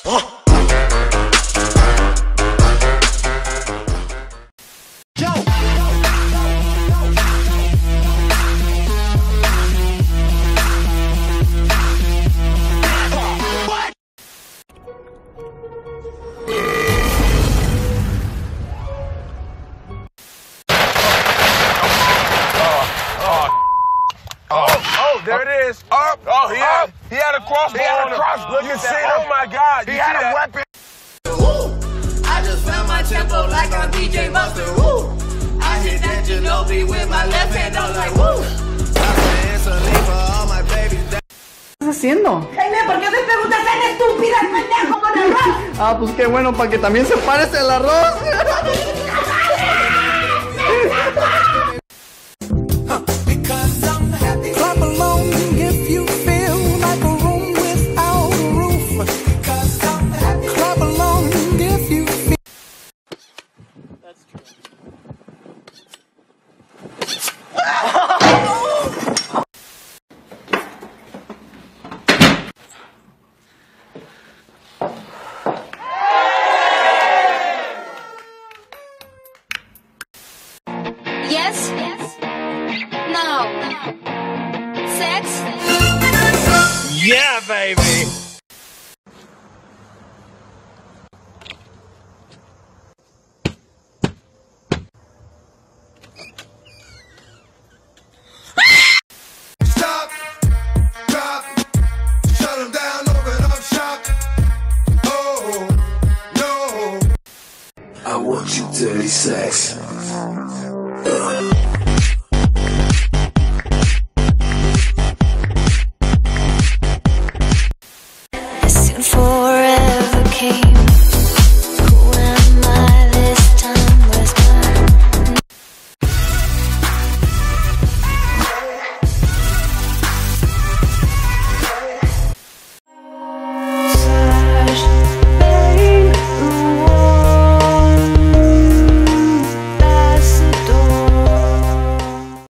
There it is. Up. Oh, he had a crossbow. He had a crossbow. Look at that. Oh my God. He had a weapon. Woo. I just found my tempo like I'm DJ Mustard. Woo. I hit that Ginobili with my left hand. I was like, woo. ¿Qué estás haciendo? Jaime, ¿por qué me preguntas tan estúpida, pendejo, con arroz? Ah, pues qué bueno, para que también se parece el arroz. Yes? No. Sex? Yeah, baby. Stop, drop, shut them down, open up shop. Oh, no. I want you dirty sex.